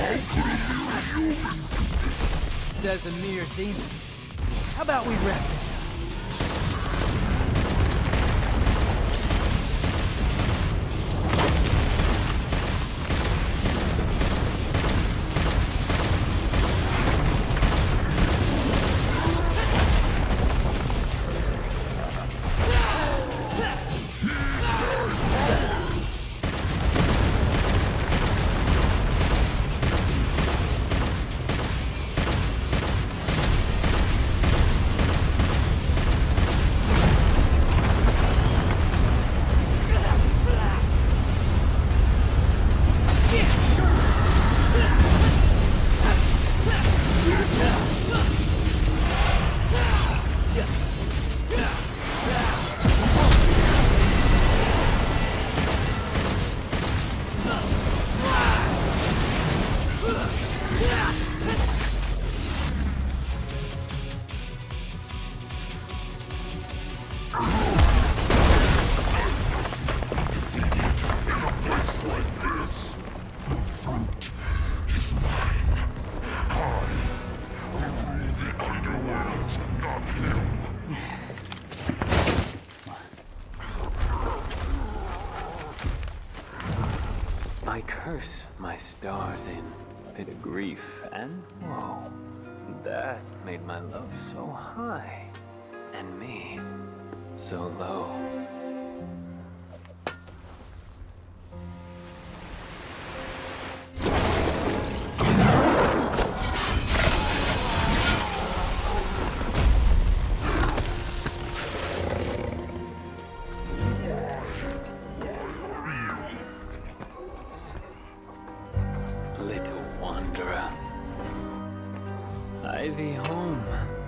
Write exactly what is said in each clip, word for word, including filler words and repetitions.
Says a mere demon. How about we wrap this up? I curse my stars in pit of grief and woe. That made my love so high, and me so low. I thee home.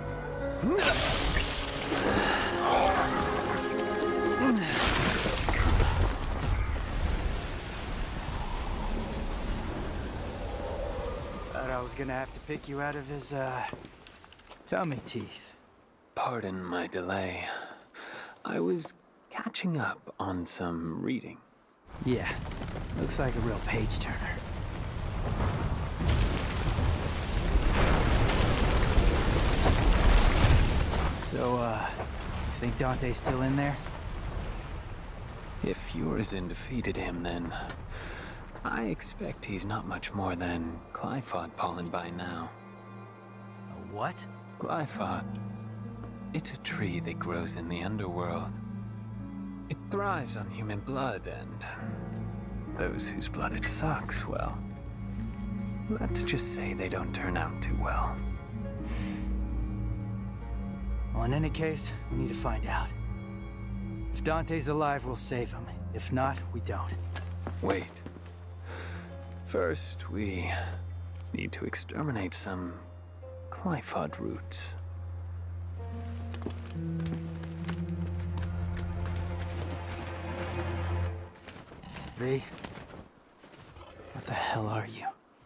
Thought I was gonna have to pick you out of his, uh, tummy teeth. Pardon my delay. I was catching up on some reading. Yeah, looks like a real page-turner. So, uh, you think Dante's still in there? If Urizen defeated him, then I expect he's not much more than Qliphoth pollen by now. A what? Qliphoth. It's a tree that grows in the underworld. It thrives on human blood, and those whose blood it sucks, well, let's just say they don't turn out too well. Well, in any case, we need to find out. If Dante's alive, we'll save him. If not, we don't. Wait. First, we need to exterminate some Qliphoth roots. V, what the hell are you?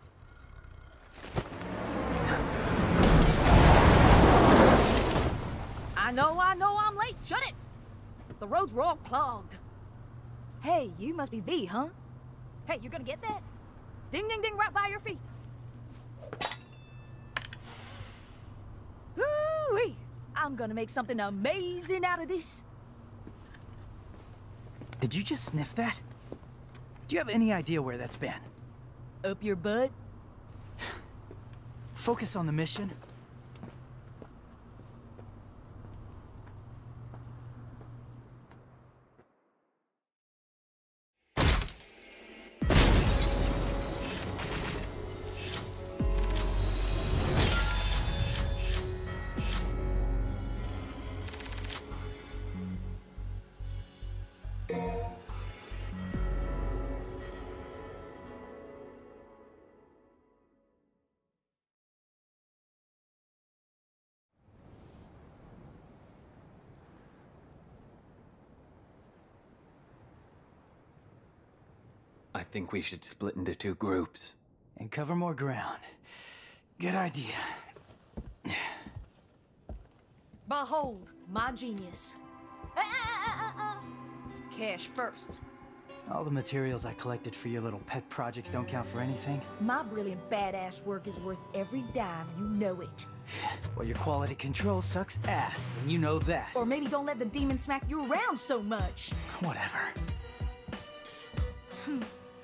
I know, I know I'm late. Shut it! The roads were all clogged. Hey, you must be V, huh? Hey, you gonna get that? Ding, ding, ding, right by your feet. Woo-wee! I'm gonna make something amazing out of this. Did you just sniff that? Do you have any idea where that's been? Up your butt? Focus on the mission. I think we should split into two groups. And cover more ground. Good idea. Behold, my genius. Ah, ah, ah, ah, ah. Cash first. All the materials I collected for your little pet projects don't count for anything? My brilliant badass work is worth every dime, you know it. Well, your quality control sucks ass, and you know that. Or maybe don't let the demon smack you around so much. Whatever. Hmm.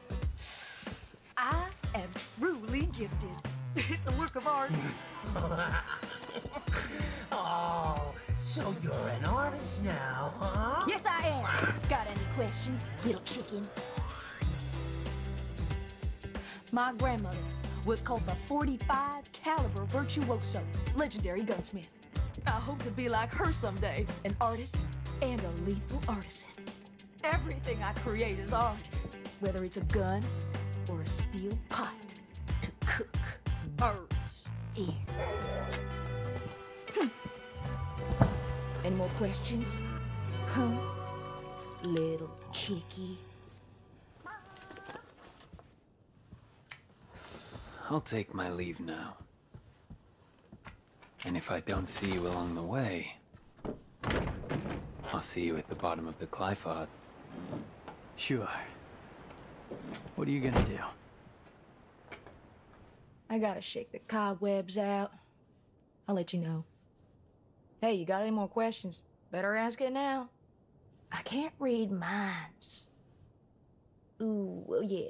I am truly gifted. It's a work of art. Oh, so you're an artist now, huh? Yes, I am. Got any questions, little chicken? My grandmother was called the forty-five caliber virtuoso, legendary gunsmith. I hope to be like her someday, an artist and a lethal artisan. Everything I create is art, whether it's a gun or a steel pot to cook birds in. Hmm. Any more questions? Huh? Little chickie. I'll take my leave now. And if I don't see you along the way, I'll see you at the bottom of the Qliphoth. Sure. What are you gonna do? I gotta shake the cobwebs out. I'll let you know. Hey, you got any more questions? Better ask it now. I can't read minds. Ooh, well, yeah.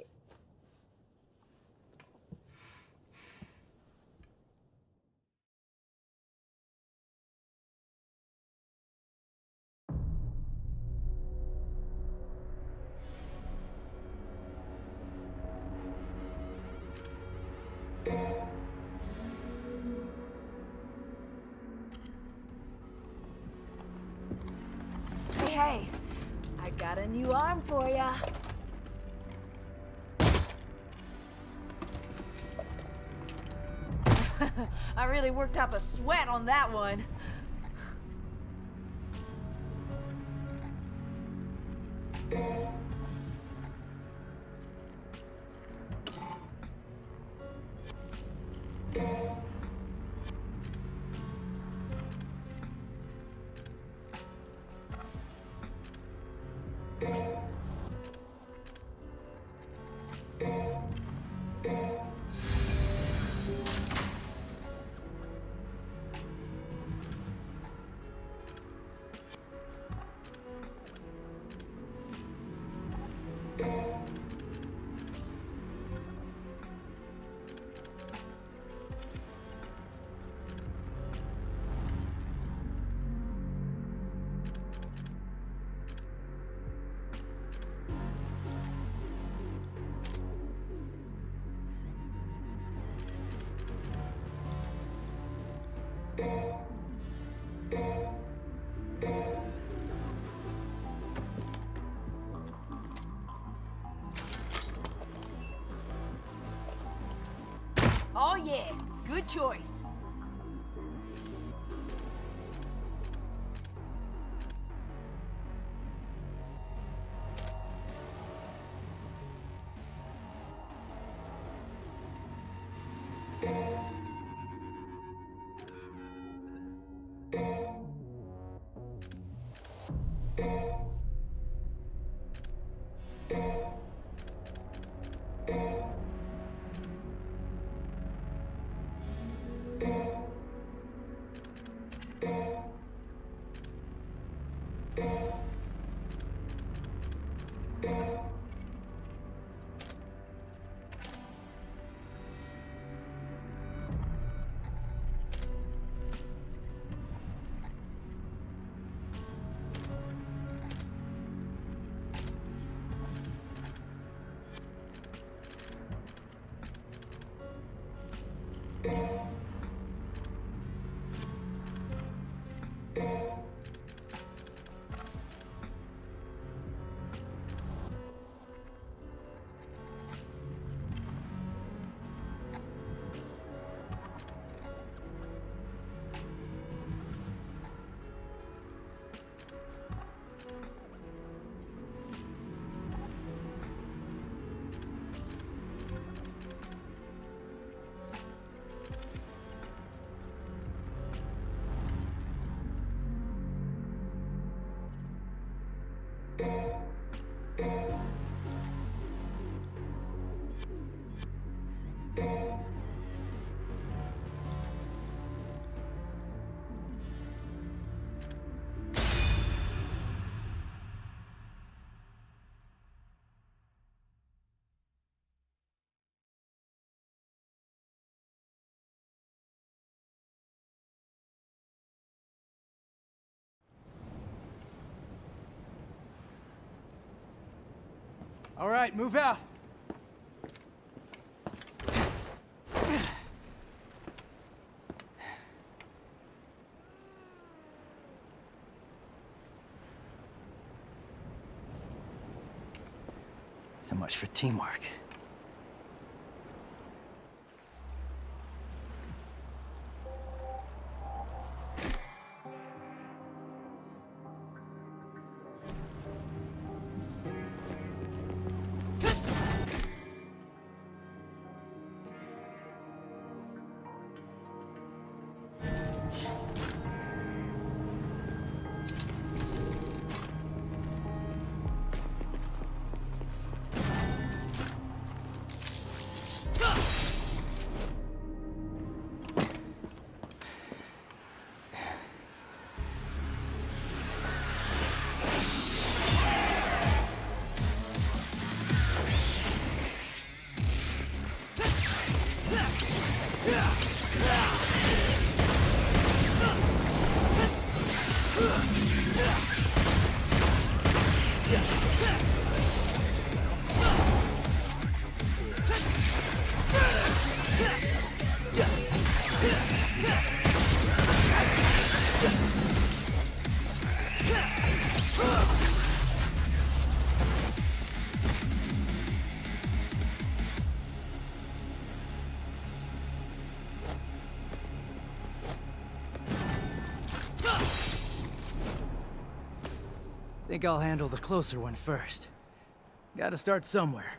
Hey, hey, I got a new arm for ya. I really worked up a sweat on that one. Oh yeah, good choice. All right, move out. So much for teamwork. Think I'll handle the closer one first. Gotta start somewhere.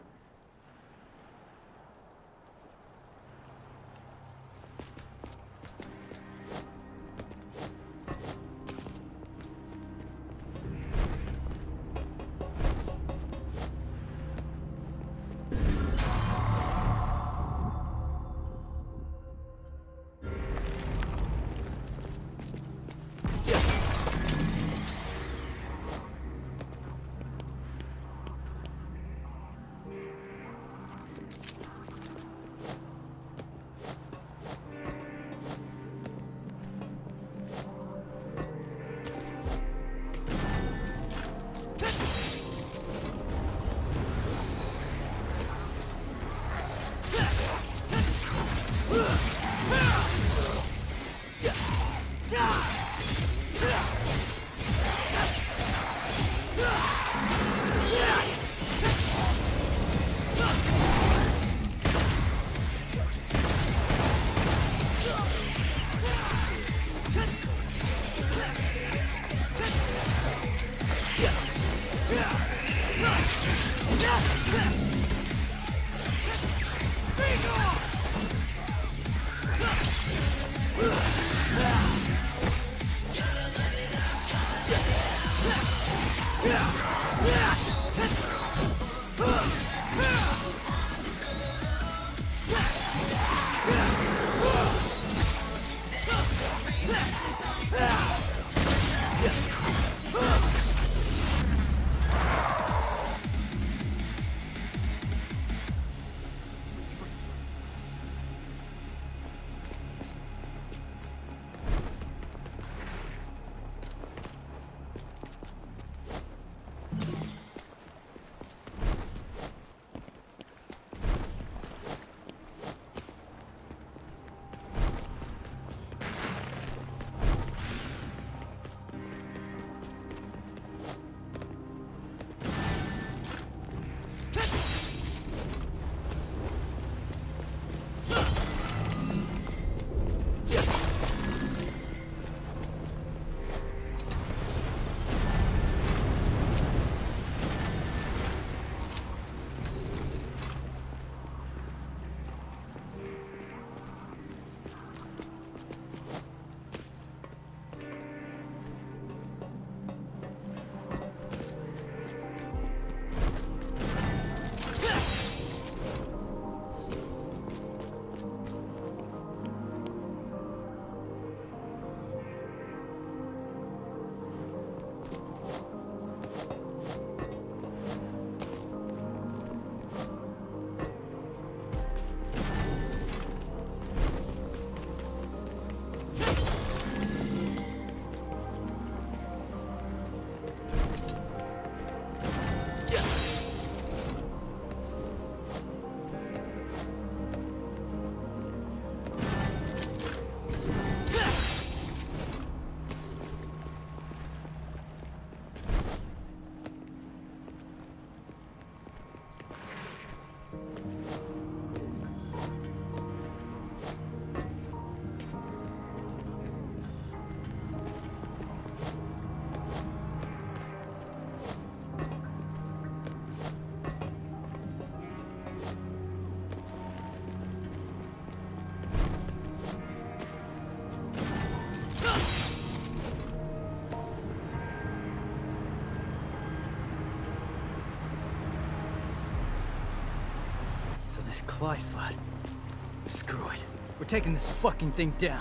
Clyfoot. Screw it. We're taking this fucking thing down.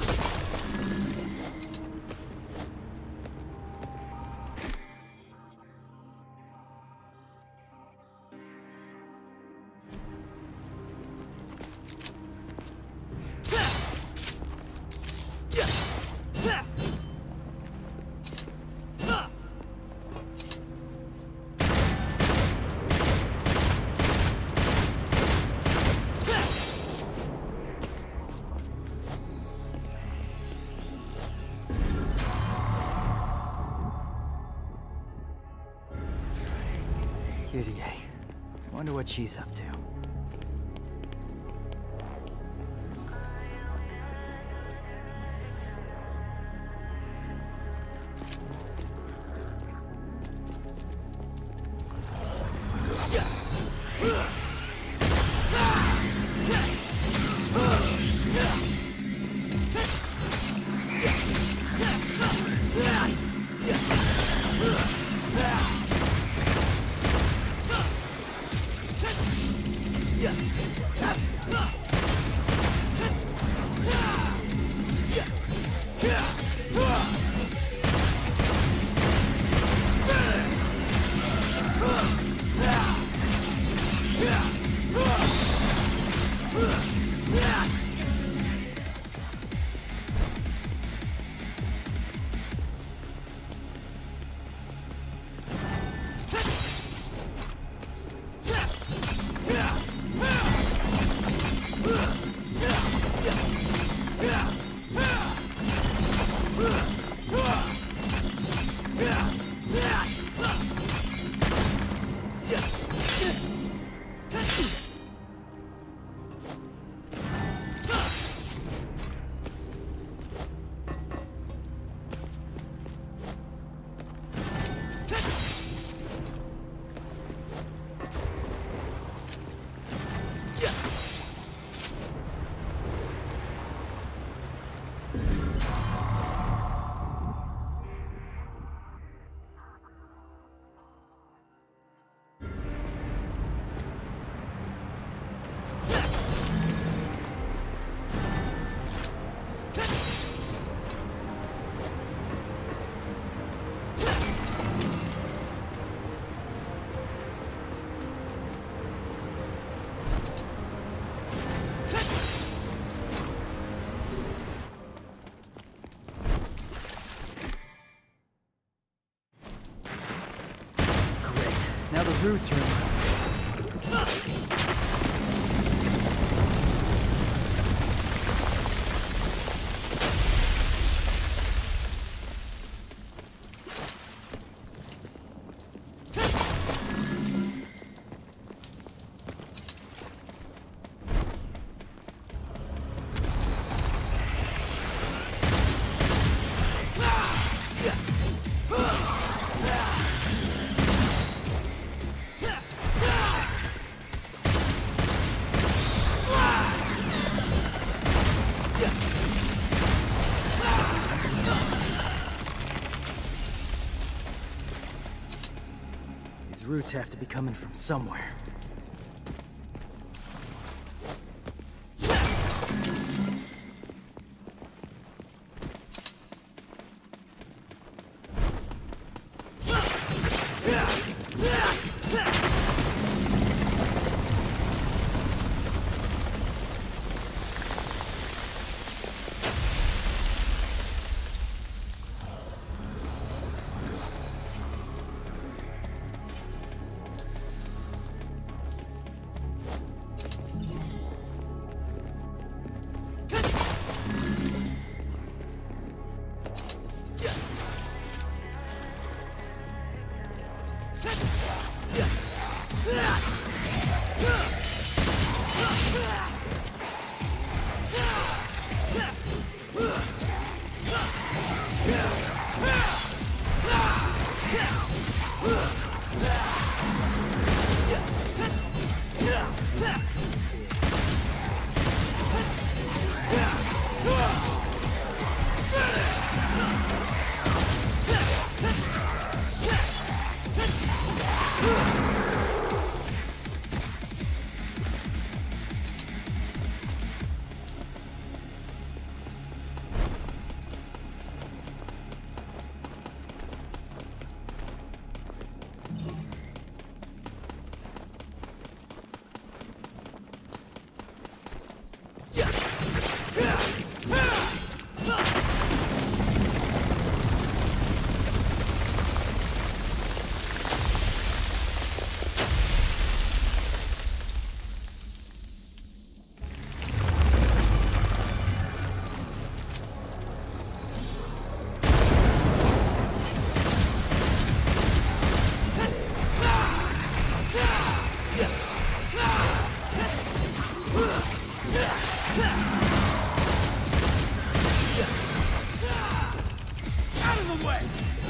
Idiot. Wonder what she's up to. Now the roots are in my... Roots have to be coming from somewhere. Out of the way!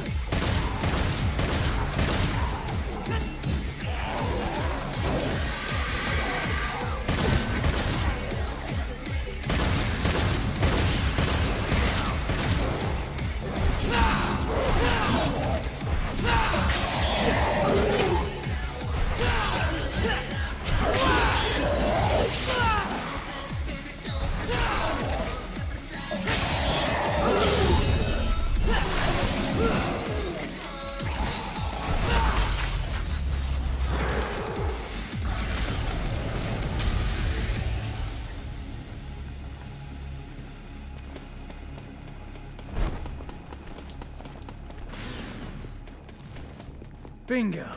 Bingo.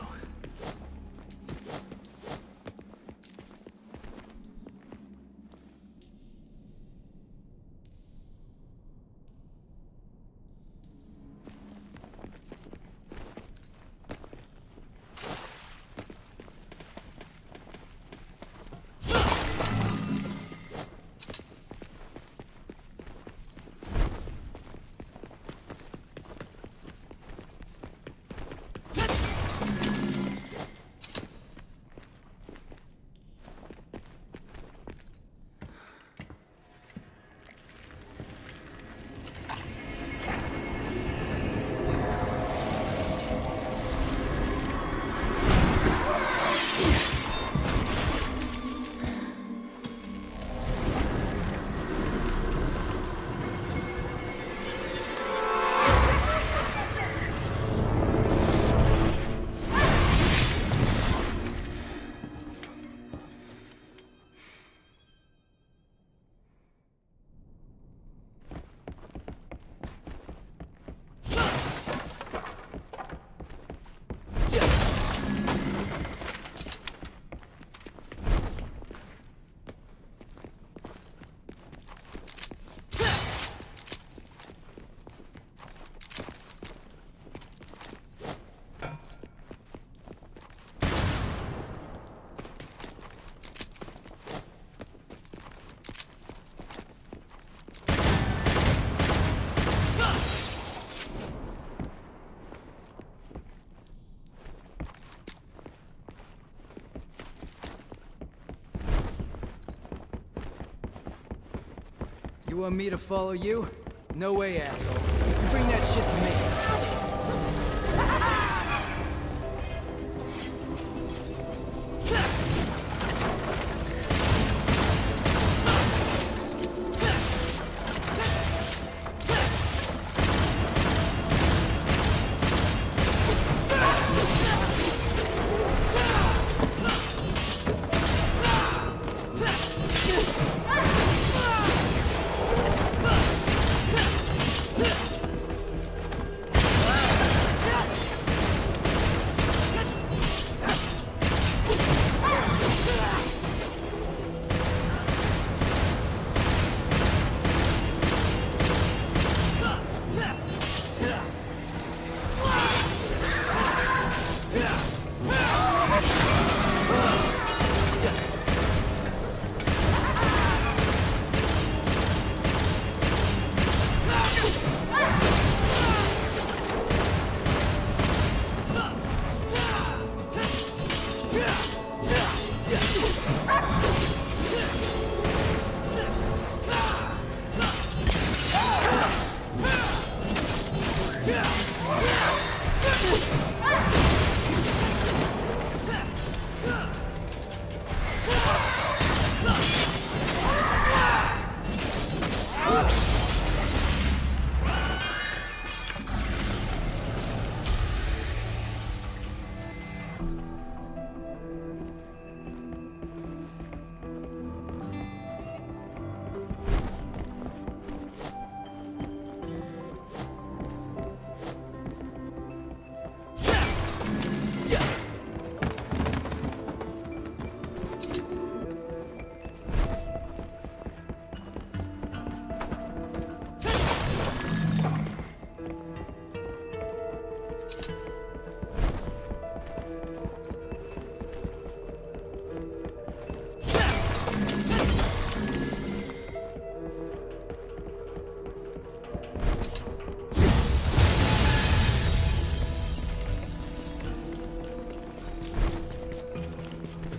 You want me to follow you? No way, asshole. You bring that shit to me.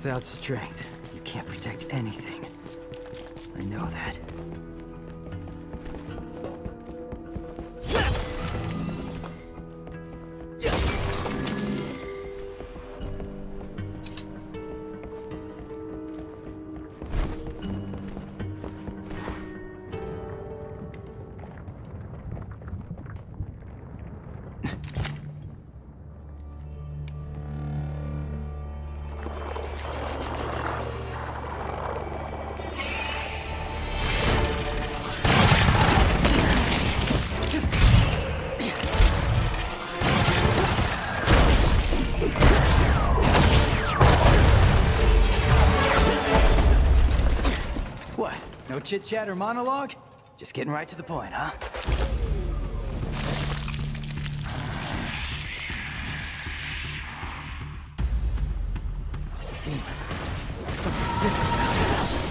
Without strength, you can't protect anything. I know that. No chit-chat or monologue? Just getting right to the point, huh? This demon. Something different about it.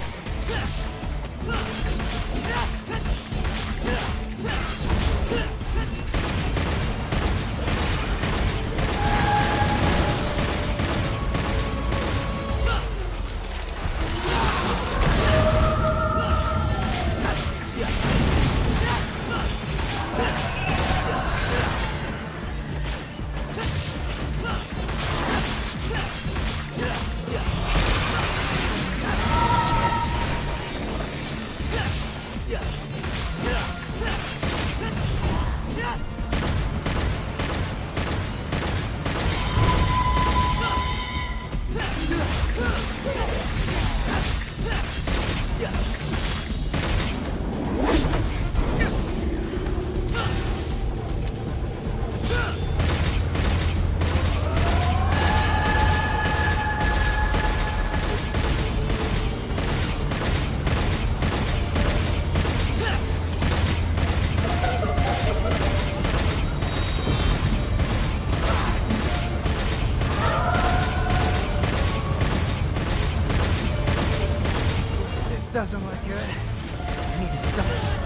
Doesn't look good. I need to stop.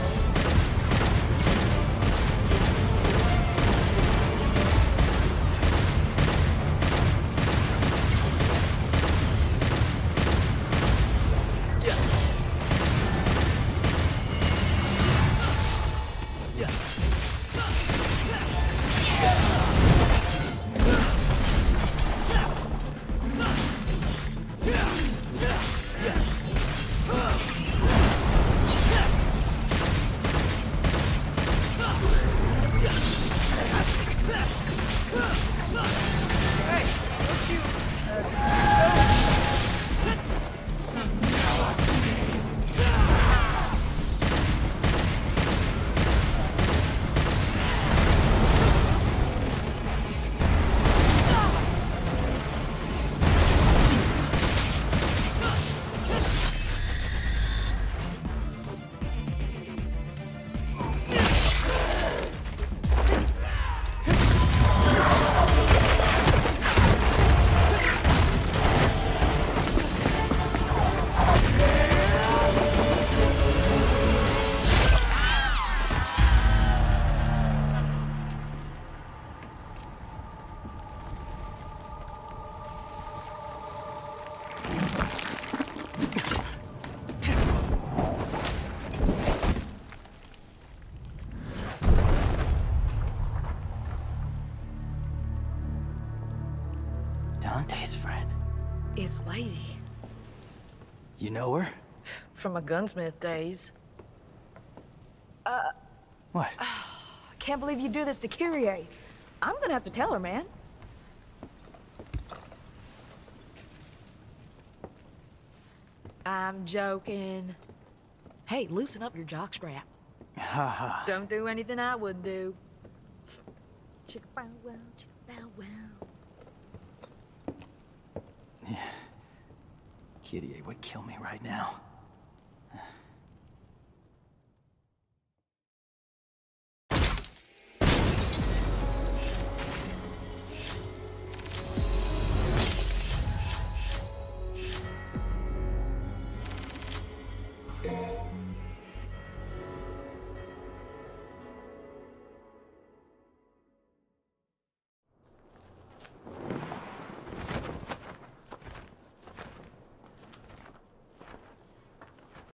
Dante's friend. It's Lady. You know her? From my gunsmith days. What? I can't believe you do this to Kyrie. I'm gonna have to tell her, man. I'm joking. Hey, loosen up your jockstrap. Haha. Don't do anything I wouldn't do. Chicka bow wow, chicka bow wow. Yeah. Kyrie would kill me right now.